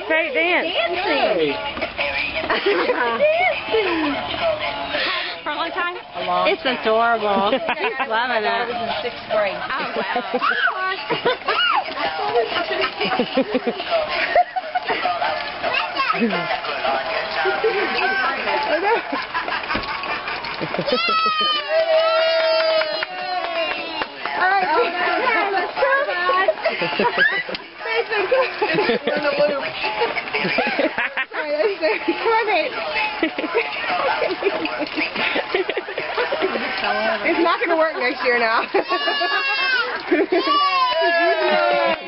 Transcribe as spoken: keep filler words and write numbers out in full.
Fake dance. Dancing. Dancing. For a long time? A long It's time. adorable. She's loving I it. was in sixth grade. Oh, wow. Alright, let's go, guys. Mason, come on. We're in the loop. Alright, let's go. Come on, Nate. It's not going to work next year now.